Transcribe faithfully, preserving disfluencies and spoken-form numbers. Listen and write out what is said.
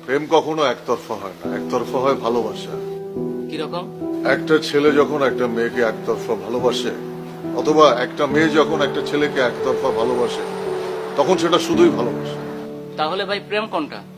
প্রেম কখনো একতরফা হয় না, একতরফা হয় ভালোবাসা। কিরকম? একটা ছেলে যখন একটা মেয়েকে একতরফা ভালোবাসে, অথবা একটা মেয়ে যখন একটা ছেলেকে একতরফা ভালোবাসে, তখন সেটা শুধুই ভালোবাসে। তাহলে ভাই প্রেম কোনটা?